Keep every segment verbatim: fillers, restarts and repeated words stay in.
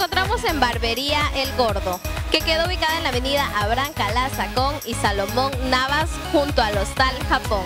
encontramos en Barbería El Gordo, que queda ubicada en la avenida Abraham Calazzacón y Salomón Navas, junto al Hostal Japón.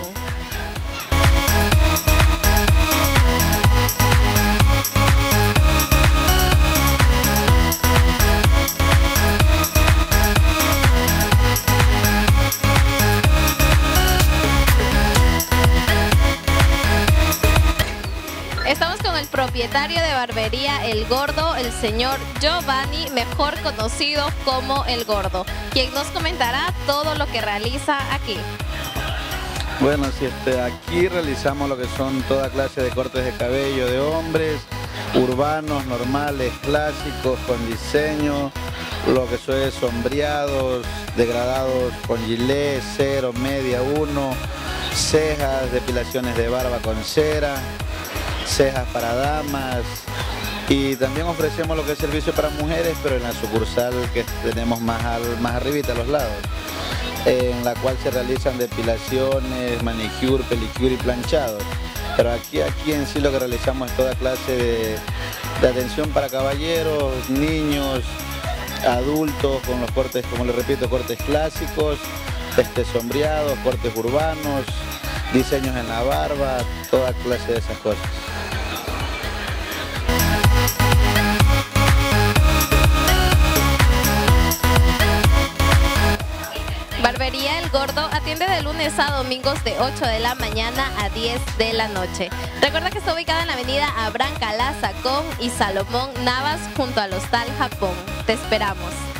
Estamos con el propietario de Barbería El Gordo, el señor Giovanni, mejor conocido como El Gordo, quien nos comentará todo lo que realiza aquí. Bueno, si este, aquí realizamos lo que son toda clase de cortes de cabello de hombres, urbanos, normales, clásicos, con diseño, lo que son sombreados, degradados con gilet, cero, media, uno, cejas, depilaciones de barba con cera, cejas para damas, y también ofrecemos lo que es servicio para mujeres, pero en la sucursal que tenemos más, al, más arribita a los lados, en la cual se realizan depilaciones, manicure, pedicure y planchados. Pero aquí, aquí en sí lo que realizamos es toda clase de, de atención para caballeros, niños, adultos, con los cortes, como les repito, cortes clásicos, este, sombreados, cortes urbanos, diseños en la barba, toda clase de esas cosas. Barbería El Gordo atiende de lunes a domingos de ocho de la mañana a diez de la noche. Recuerda que está ubicada en la avenida Abraham Calazzacón y Salomón Navas, junto al Hostal Japón. Te esperamos.